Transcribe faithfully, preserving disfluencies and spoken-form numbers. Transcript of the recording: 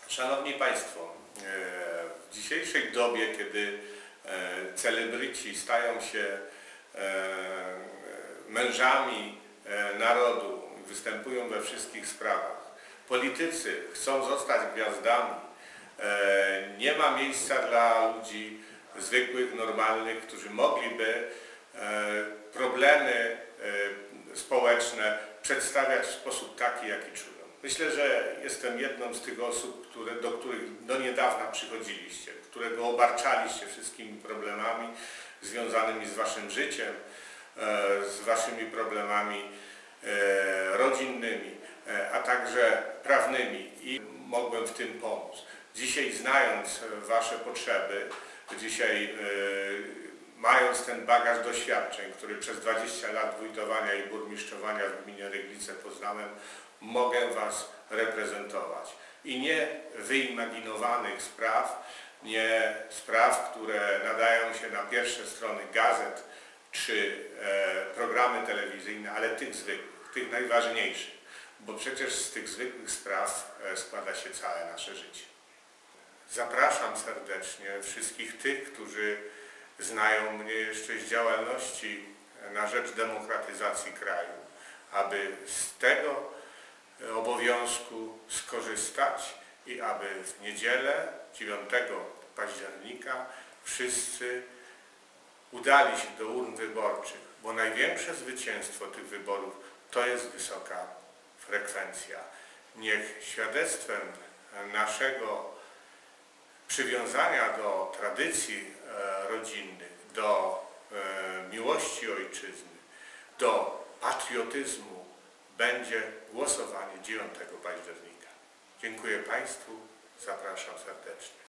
Szanowni Państwo, w dzisiejszej dobie, kiedy celebryci stają się mężami narodu, występują we wszystkich sprawach, politycy chcą zostać gwiazdami, nie ma miejsca dla ludzi zwykłych, normalnych, którzy mogliby problemy społeczne przedstawiać w sposób taki, jaki czują. Myślę, że jestem jedną z tych osób, które, do których do niedawna przychodziliście, którego obarczaliście wszystkimi problemami związanymi z waszym życiem, z waszymi problemami rodzinnymi, a także prawnymi i mogłem w tym pomóc. Dzisiaj, znając wasze potrzeby, dzisiaj mając ten bagaż doświadczeń, który przez dwadzieścia lat wójtowania i burmistrzowania w gminie Ryglice poznałem, mogę was reprezentować. I nie wyimaginowanych spraw, nie spraw, które nadają się na pierwsze strony gazet czy e, programy telewizyjne, ale tych zwykłych, tych najważniejszych, bo przecież z tych zwykłych spraw e, składa się całe nasze życie. Zapraszam serdecznie wszystkich tych, którzy znają mnie jeszcze z działalności na rzecz demokratyzacji kraju, aby z tego obowiązku skorzystać i aby w niedzielę dziewiątego października wszyscy udali się do urn wyborczych, bo największe zwycięstwo tych wyborów to jest wysoka frekwencja. Niech świadectwem naszego przywiązania do tradycji rodzinnych, do miłości ojczyzny, do patriotyzmu będzie głosowanie dziewiątego października. Dziękuję Państwu, zapraszam serdecznie.